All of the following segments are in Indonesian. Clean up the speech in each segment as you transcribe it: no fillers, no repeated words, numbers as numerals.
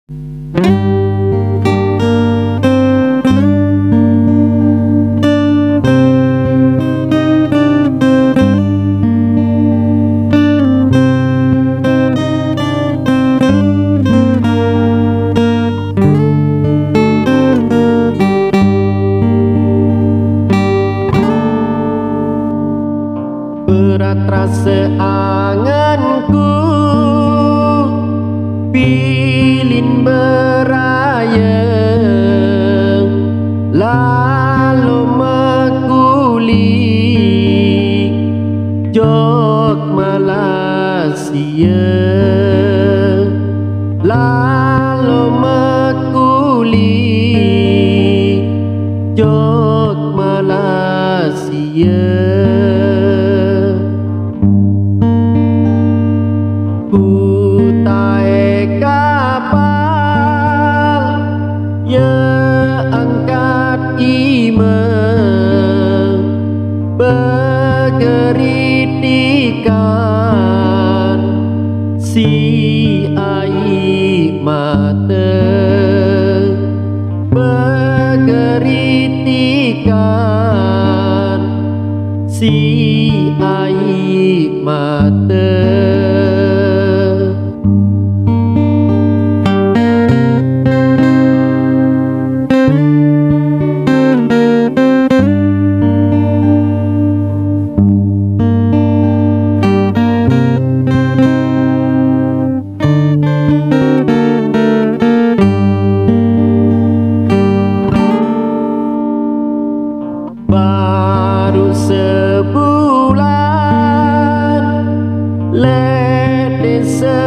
Berat rasa anganku, pilin beraya, lalu mengguling jok Malaysia, lalu mengguling jok Malaysia. Kutai kapal ya angkat iman bergeritikan si air mata, bergeritikan si air mata. Baru sebulan lede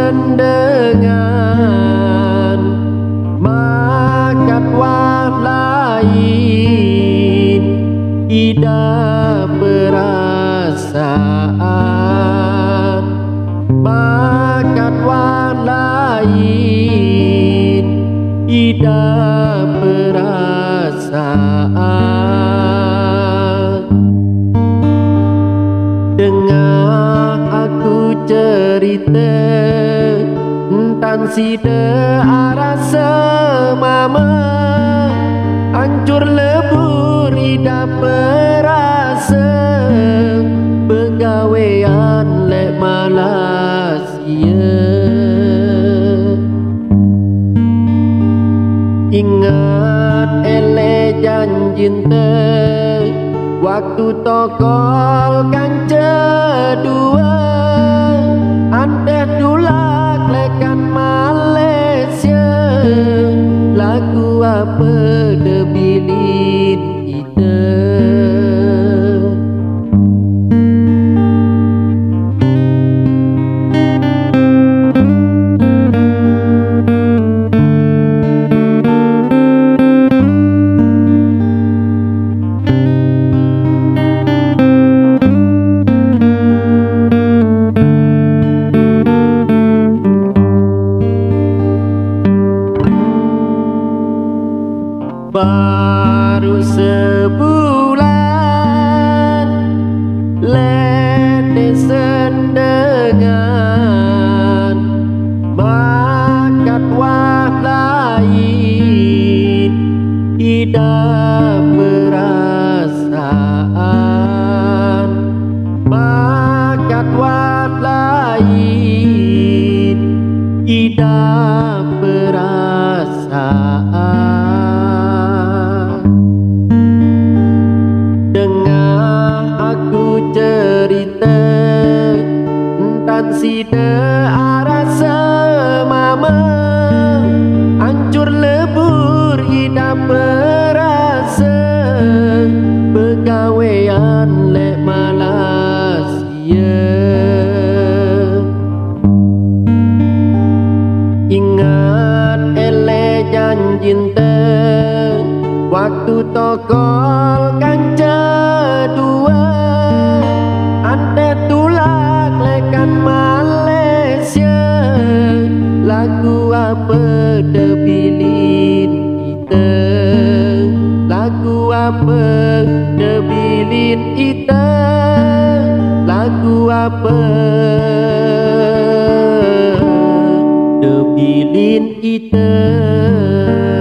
sendengan makat wah lain ida perasaan, makat wah lain ida perasaan. Dengar aku cerita tentang si arah semama, hancur lebur ida perasa, pegawaian lek Malaysia. Ingat ele janji waktu tokol kan cedua, anteh dulak lekan Malaysia, lagu apa debilin kita. Baru sebulan lede sendengan makat wah lain ida perasaan, makat wah lain ida perasaan. Cerita tentang si arah semama, hancur lebur ida perasa, pegawaian lek Malaysia. Ingat ele janji waktu tokol kan cedua, ante tulak lekan Malaysia, lagu apa debilin kita, lagu apa debilin kita, lagu apa debilin Bilin ite